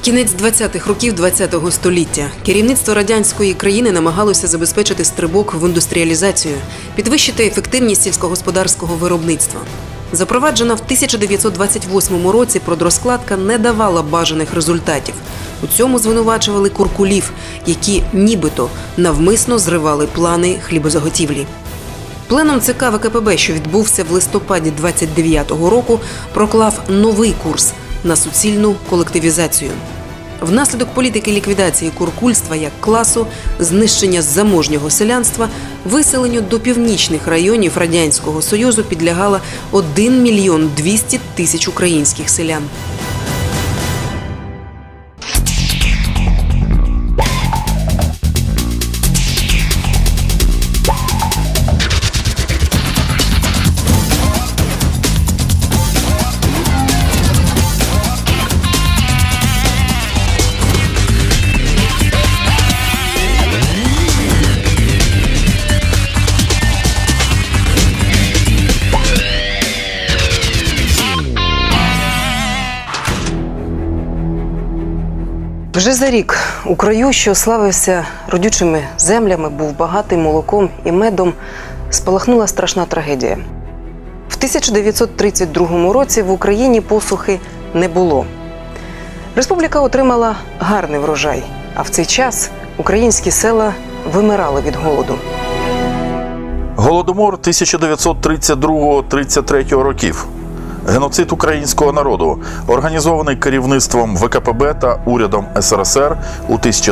Кінець 20-х років ХХ століття. Керівництво радянської країни намагалося забезпечити стрибок в індустріалізацію, підвищити ефективність сільськогосподарського виробництва. Запроваджена в 1928 році продрозкладка не давала бажаних результатів. У цьому звинувачували куркулів, які нібито навмисно зривали плани хлібозаготівлі. Пленум ЦК ВКПБ, що відбувся в листопаді 29-го року, проклав новий курс на суцільну колективізацію. Внаслідок політики ліквідації куркульства як класу, знищення заможнього селянства, виселенню до північних районів Радянського Союзу підлягало 1 мільйон 200 тисяч українських селян. Вже за рік у краю, що славився родючими землями, був багатий молоком і медом, спалахнула страшна трагедія. В 1932 році в Україні посухи не було. Республіка отримала гарний врожай, а в цей час українські села вимирали від голоду. Голодомор 1932-33 років. Геноцид українського народу, організований керівництвом ВКПБ та урядом СРСР у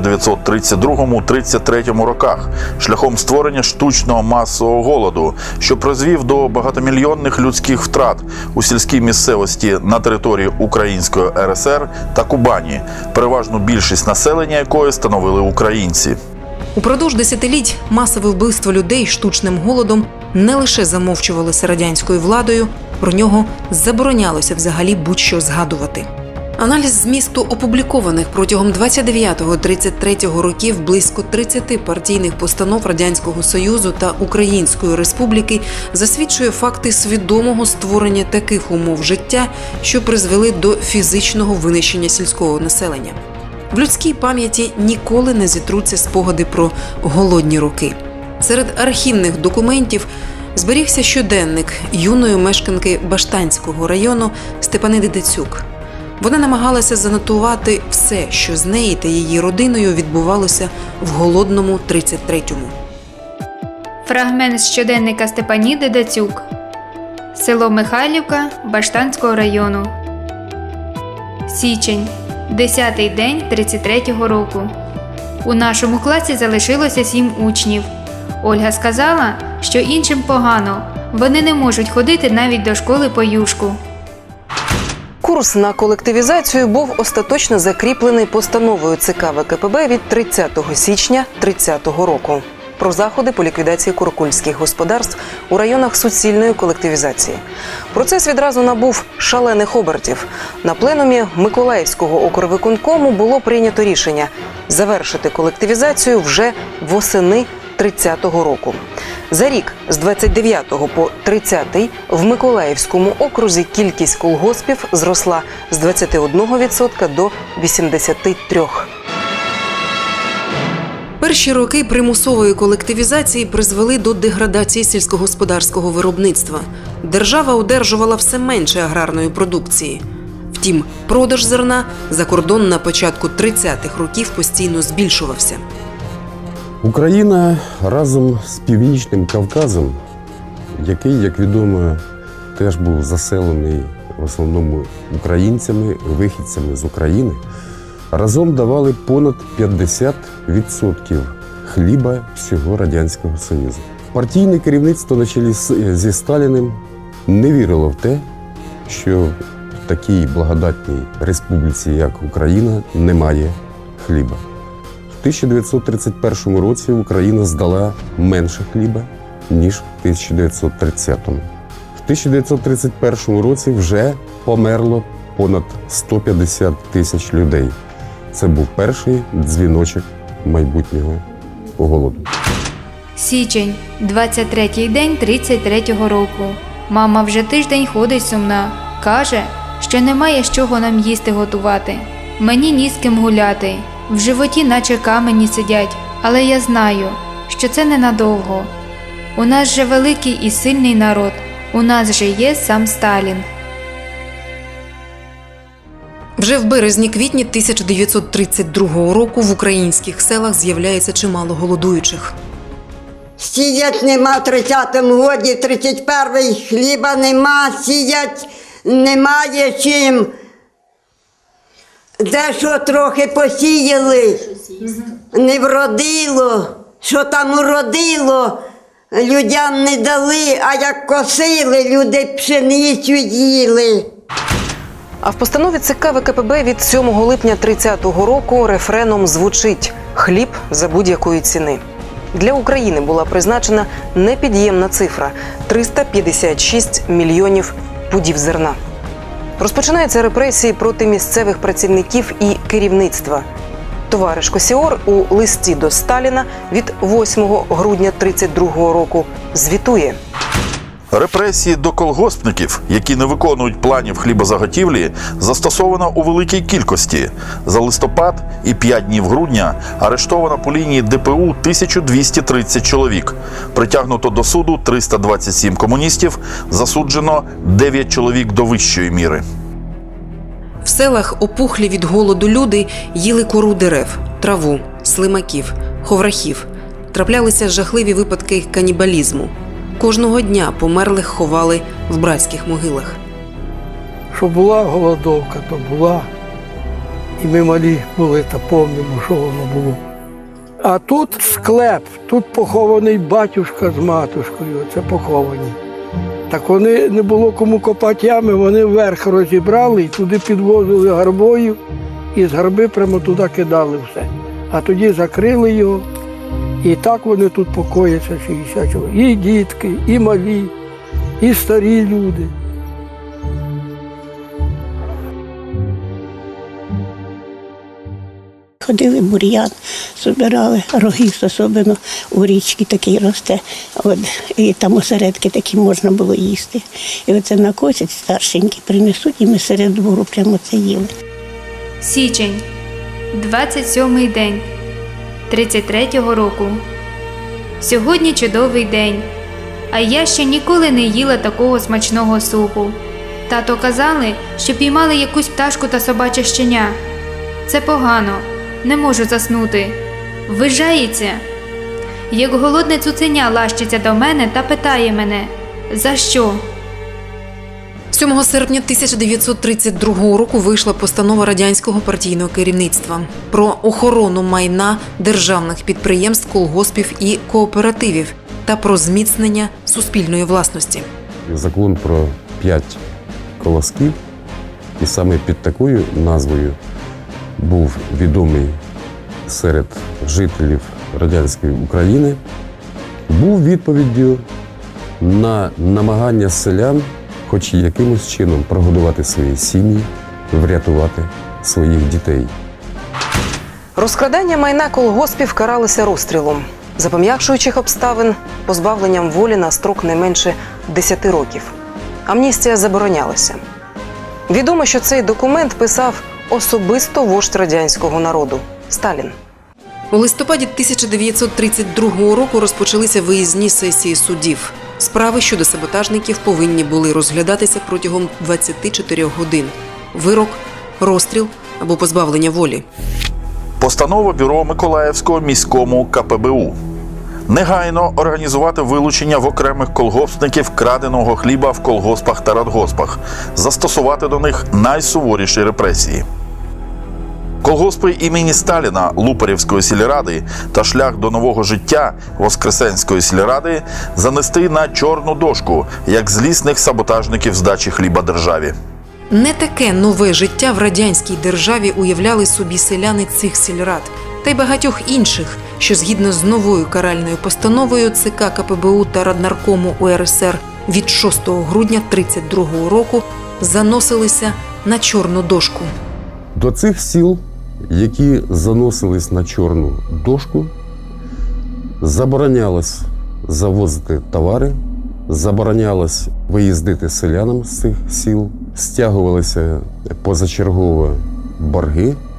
1932-33 роках, шляхом створення штучного масового голоду, що призвів до багатомільйонних людських втрат у сільській місцевості на території Української РСР та Кубані, переважну більшість населення якої становили українці. Упродовж десятиліть масове вбивство людей штучним голодом не лише замовчувалося радянською владою, про нього заборонялося взагалі будь-що згадувати. Аналіз змісту опублікованих протягом 29-33 років близько 30 партійних постанов Радянського Союзу та Української Республіки засвідчує факти свідомого створення таких умов життя, що призвели до фізичного винищення сільського населення. В людській пам'яті ніколи не зітруться спогади про голодні роки. Серед архівних документів зберігся щоденник юної мешканки Баштанського району Степаниди Дацюк. Вона намагалася занотувати все, що з нею та її родиною відбувалося в голодному 33-му. Фрагмент з щоденника Степаніди Дацюк. Село Михайлівка Баштанського району. Січень. 10-й день 33-го року. У нашому класі залишилося 7 учнів. Ольга сказала, що іншим погано. Вони не можуть ходити навіть до школи по юшку. Курс на колективізацію був остаточно закріплений постановою ЦК ВКПБ від 30 січня 30-го року про заходи по ліквідації куркульських господарств у районах суцільної колективізації. Процес відразу набув шалених обертів. На пленумі Миколаївського окрвиконкому було прийнято рішення завершити колективізацію вже восени 30-го року. За рік з 29-го по 30-й в Миколаївському окрузі кількість колгоспів зросла з 21% до 83%. Перші роки примусової колективізації призвели до деградації сільськогосподарського виробництва. Держава одержувала все менше аграрної продукції. Втім, продаж зерна за кордон на початку 30-х років постійно збільшувався. Україна разом з Північним Кавказом, який, як відомо, теж був заселений в основному українцями, вихідцями з України, разом давали понад 50% хліба всього Радянського Союзу. Партійне керівництво на чолі зі Сталіним не вірило в те, що в такій благодатній республіці, як Україна, немає хліба. В 1931 році Україна здала менше хліба, ніж в 1930-му. В 1931 році вже померло понад 150 тисяч людей. Це був перший дзвіночок майбутнього голоду. Січень. 23-й день 33-го року. Мама вже тиждень ходить сумна. Каже, що немає з чого нам їсти готувати. Мені ні з ким гуляти, в животі наче камені сидять, але я знаю, що це ненадовго. У нас же великий і сильний народ, у нас же є сам Сталін. Вже в березні-квітні 1932 року в українських селах з'являється чимало голодуючих. Сіять нема в 30-му годі, в 31-й хліба нема, сіять немає чим. Де що трохи посіяли, не вродило, що там уродило, людям не дали, а як косили, люди пшеницю їли. А в постанові ЦК ВКПБ від 7 липня 30-го року рефреном звучить «Хліб за будь-якої ціни». Для України була призначена непід'ємна цифра – 356 мільйонів пудів зерна. Розпочинаються репресії проти місцевих працівників і керівництва. Товариш Косіор у листі до Сталіна від 8 грудня 1932 року звітує. Репресії до колгоспників, які не виконують планів хлібозаготівлі, застосовано у великій кількості. За листопад і 5 днів грудня арештовано по лінії ДПУ 1230 чоловік. Притягнуто до суду 327 комуністів, засуджено 9 чоловік до вищої міри. В селах опухлі від голоду люди їли кору дерев, траву, слимаків, ховрахів. Траплялися жахливі випадки канібалізму. Кожного дня померлих ховали в братських могилах. Що була голодовка, то була. І ми малі були, та пам'ятаємо, що воно було. А тут склеп, тут похований батюшка з матушкою, це поховані. Так вони, не було кому копати ями, вони вверх розібрали і туди підвозили гарбою, і з гарби прямо туди кидали все. А тоді закрили його. І так вони тут покояться 60 чоловік. І дітки, і малі, і старі люди. Ходили бур'ян, збирали, рогіз особливо у річці такий росте. От, і там осередки такі можна було їсти. І оце накосять старшенькі, принесуть, і ми серед двору прямо це їли. Січень, 27-й день 33-го року. Сьогодні чудовий день, а я ще ніколи не їла такого смачного супу. Тато казали, що піймали якусь пташку та собаче щеня. Це погано, не можу заснути. Вижається. Як голодне цуценя лащиться до мене та питає мене, за що? 7 серпня 1932 року вийшла постанова радянського партійного керівництва про охорону майна державних підприємств, колгоспів і кооперативів та про зміцнення суспільної власності. Закон про 5 колосків, і саме під такою назвою був відомий серед жителів радянської України, був відповіддю на намагання селян хоч якимось чином прогодувати свої сім'ї, врятувати своїх дітей. Розкрадання майна колгоспів каралися розстрілом, за пом'якшуючих обставин – позбавленням волі на строк не менше 10 років. Амністія заборонялася. Відомо, що цей документ писав особисто вождь радянського народу – Сталін. У листопаді 1932 року розпочалися виїзні сесії судів. Справи щодо саботажників повинні були розглядатися протягом 24 годин. Вирок – розстріл або позбавлення волі. Постанова Бюро Миколаївського міському КПБУ. Негайно організувати вилучення в окремих колгоспників краденого хліба в колгоспах та радгоспах. Застосувати до них найсуворіші репресії. Колгоспи імені Сталіна Лупарівської сільради та шлях до нового життя Воскресенської сільради занести на чорну дошку, як злісних саботажників здачі хліба державі. Не таке нове життя в радянській державі уявляли собі селяни цих сільрад та й багатьох інших, що згідно з новою каральною постановою ЦК КПБУ та Раднаркому УРСР від 6 грудня 1932 року заносилися на чорну дошку. До цих сіл, які заносились на чорну дошку, заборонялось завозити товари, заборонялось виїздити селянам з цих сіл, стягувалися позачергово борги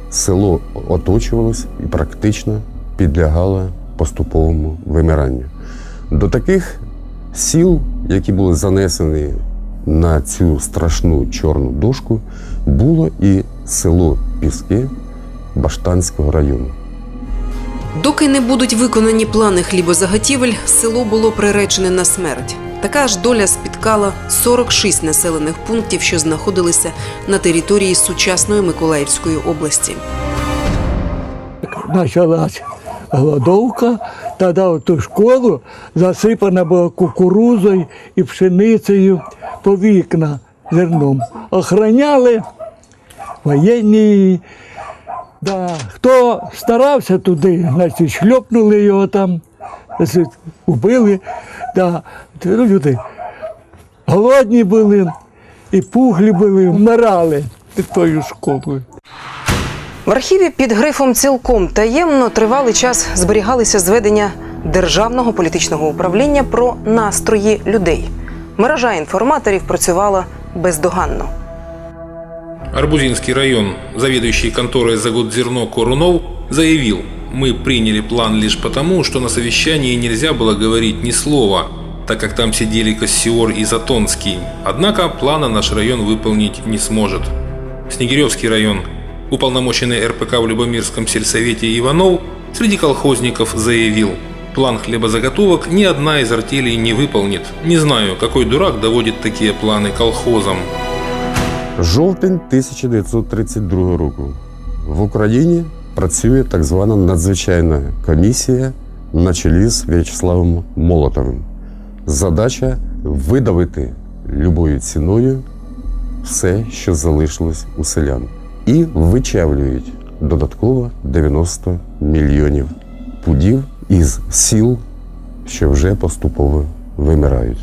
село оточувалось і практично підлягало поступовому вимиранню. До таких сіл, які були занесені на цю страшну чорну дошку, було і село Піски Баштанського району. Доки не будуть виконані плани хлібозаготівель, село було приречене на смерть. Така ж доля спіткала 46 населених пунктів, що знаходилися на території сучасної Миколаївської області. Почалась голодовка, тоді ту школу засипана була кукурузою і пшеницею по вікна зерном. Охороняли воєнні. Да. Хто старався туди, значить, шльопнули його там, убили. Да. Люди голодні були, і пухлі були, вмирали під тою школою. В архіві під грифом «Цілком таємно» тривалий час зберігалися зведення Державного політичного управління про настрої людей. Мережа інформаторів працювала бездоганно. Арбузинский район, заведующий конторой «Заготзерно» Корунов, заявил: «Мы приняли план лишь потому, что на совещании нельзя было говорить ни слова, так как там сидели Кассиор и Затонский. Однако плана наш район выполнить не сможет». Снегиревский район, уполномоченный РПК в Любомирском сельсовете Иванов, среди колхозников заявил: «План хлебозаготовок ни одна из артелей не выполнит. Не знаю, какой дурак доводит такие планы колхозам». Жовтень 1932 року. В Україні працює так звана надзвичайна комісія на чолі з В'ячеславом Молотовим. Задача – видавити любою ціною все, що залишилось у селян. І вичавлюють додатково 90 мільйонів пудів із сіл, що вже поступово вимирають.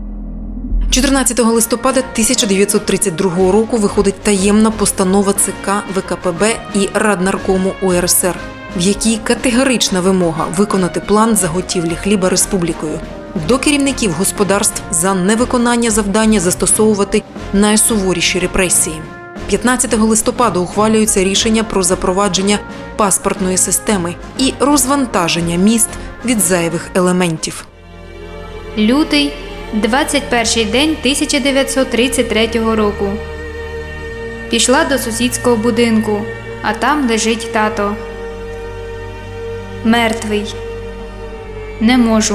14 листопада 1932 року виходить таємна постанова ЦК ВКПБ і Раднаркому УРСР, в якій категорична вимога виконати план заготівлі хліба республікою. До керівників господарств за невиконання завдання застосовувати найсуворіші репресії. 15 листопада ухвалюється рішення про запровадження паспортної системи і розвантаження міст від зайвих елементів. Лютий, 21-й день 1933 року. Пішла до сусідського будинку, а там лежить тато. Мертвий. Не можу.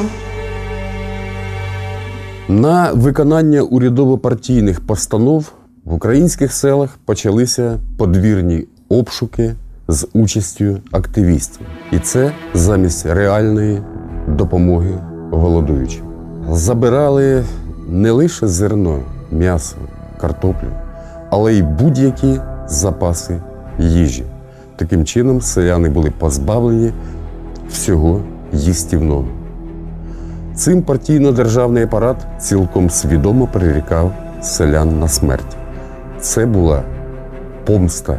На виконання урядово-партійних постанов в українських селах почалися подвірні обшуки з участю активістів. І це замість реальної допомоги голодуючим. Забирали не лише зерно, м'ясо, картоплю, але й будь-які запаси їжі. Таким чином селяни були позбавлені всього їстівного. Цим партійно-державний апарат цілком свідомо прирікав селян на смерть. Це була помста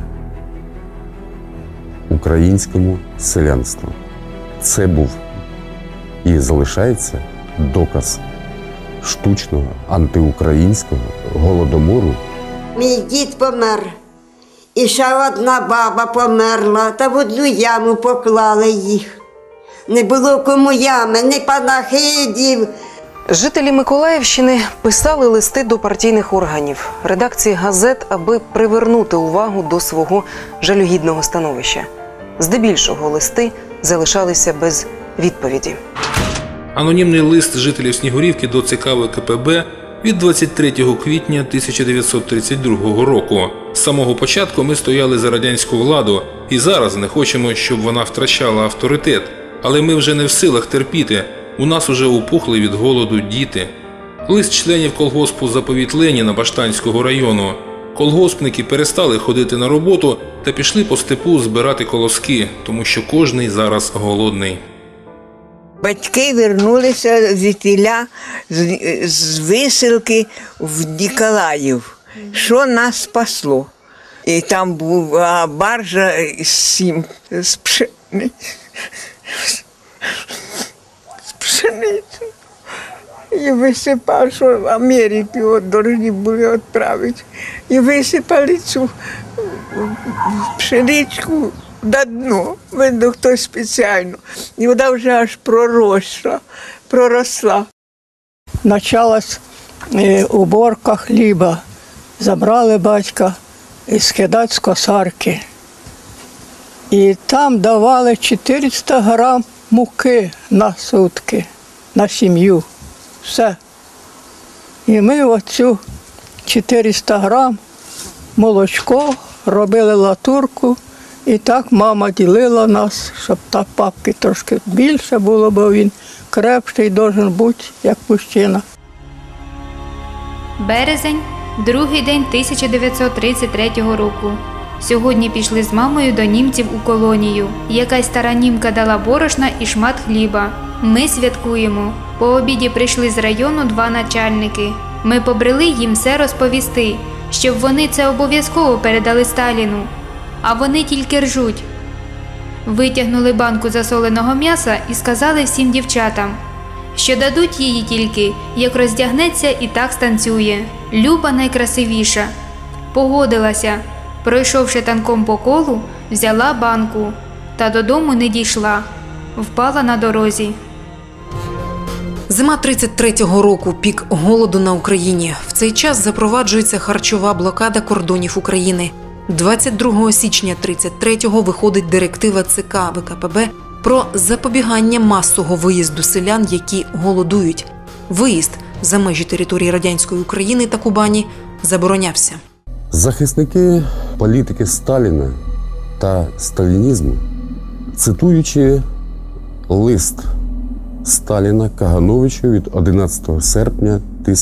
українському селянству. Це був і залишається доказ штучного антиукраїнського голодомору. Мій дід помер, і ще одна баба померла, та в одну яму поклали їх. Не було кому ями, ні панахидів. Жителі Миколаївщини писали листи до партійних органів, редакції газет, аби привернути увагу до свого жалюгідного становища. Здебільшого листи залишалися без відповіді. Анонімний лист жителів Снігурівки до ЦК ВКПБ від 23 квітня 1932 року. З самого початку ми стояли за радянську владу і зараз не хочемо, щоб вона втрачала авторитет. Але ми вже не в силах терпіти, у нас уже опухли від голоду діти. Лист членів колгоспу «Заповіт Леніна» Баштанського району. Колгоспники перестали ходити на роботу та пішли по степу збирати колоски, тому що кожний зараз голодний. Батьки вернулися звідтіля з висилки в Ніколаїв, що нас спасло. І там була баржа з пшеницю. І висипав, що в Америку повинні були відправити. І висипали цю пшеничку на дно, видно, хтось спеціально. І вона вже аж проросла. Почалась уборка хліба. Забрали батька і скидати з косарки. І там давали 400 грам муки на сутки, на сім'ю. Все. І ми оцю 400 грам молочко, робили латурку, і так мама ділила нас, щоб та папки трошки більше було, бо він крепший должен бути, як мужчина. Березень – другий день 1933 року. Сьогодні пішли з мамою до німців у колонію. Якась стара німка дала борошна і шмат хліба. Ми святкуємо. По обіді прийшли з району 2 начальники. Ми побрели їм все розповісти, щоб вони це обов'язково передали Сталіну. А вони тільки ржуть. Витягнули банку засоленого м'яса і сказали всім дівчатам, що дадуть її тільки, як роздягнеться і так станцює. Люба найкрасивіша. Погодилася. Пройшовши танком по колу, взяла банку. Та додому не дійшла. Впала на дорозі. Зима 33-го року – пік голоду на Україні. В цей час запроваджується харчова блокада кордонів України. 22 січня 33-го виходить директива ЦК ВКПБ про запобігання масового виїзду селян, які голодують. Виїзд за межі території радянської України та Кубані заборонявся. Захисники політики Сталіна та сталінізму, цитуючи лист Сталіна Кагановичу від 11 серпня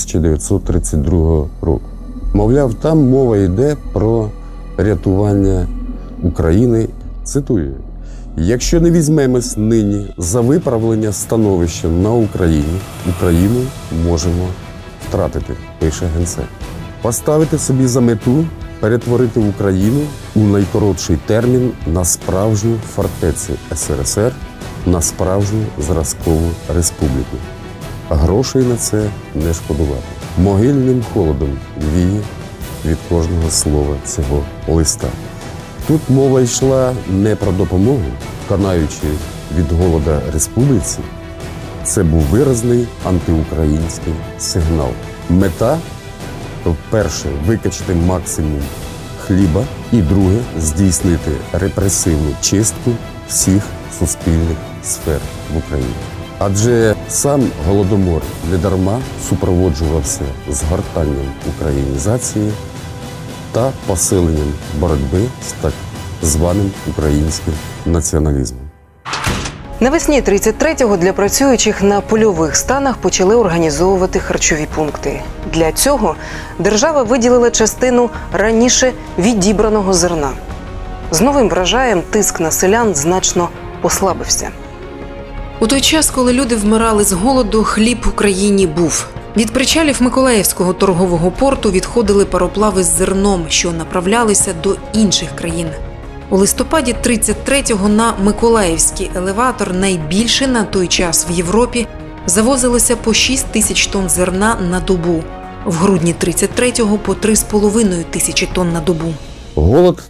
1932 року. Мовляв, там мова йде про рятування України. Цитую: «Якщо не візьмемось нині за виправлення становища на Україні, Україну можемо втратити», пише Генсек. Поставити собі за мету перетворити Україну у найкоротший термін на справжню фортецю СРСР, на справжню зразкову республіку. Грошей на це не шкодувати. Могильним холодом віє від кожного слова цього листа. Тут мова йшла не про допомогу, канаючи від голода республіці. Це був виразний антиукраїнський сигнал. Мета – перше, викачати максимум хліба, і друге, здійснити репресивну чистку всіх суспільних сфер в Україні. Адже сам Голодомор недарма супроводжувався згортанням українізації та посиленням боротьби з так званим українським націоналізмом. Навесні 33-го для працюючих на польових станах почали організовувати харчові пункти. Для цього держава виділила частину раніше відібраного зерна. З новим врожаєм тиск на селян значно послабився. У той час, коли люди вмирали з голоду, хліб в Україні був. Від причалів Миколаївського торгового порту відходили пароплави з зерном, що направлялися до інших країн. У листопаді 33-го на Миколаївський елеватор, найбільше на той час в Європі, завозилося по 6 тисяч тонн зерна на добу. В грудні 33-го по 3,5 тисячі тонн на добу. Голод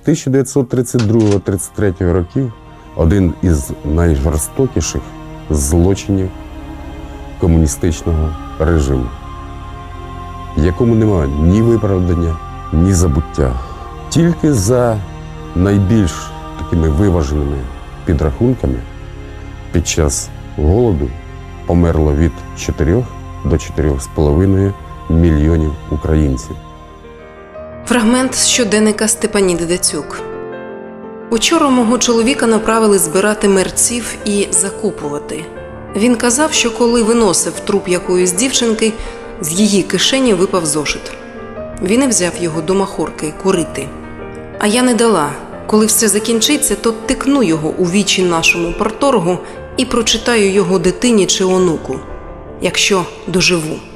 1932-33 років – один із найжорстокіших злочинів комуністичного режиму, якому немає ні виправдання, ні забуття. Тільки за найбільш такими виваженими підрахунками під час голоду померло від 4 до 4,5 мільйонів українців. Фрагмент з щоденника Степаніди Дацюк. Учора мого чоловіка направили збирати мерців і закопувати. Він казав, що коли виносив труп якоїсь дівчинки, з її кишені випав зошит. Він і взяв його до махорки курити. А я не дала. Коли все закінчиться, то тикну його у вічі нашому парторгу і прочитаю його дитині чи онуку, якщо доживу.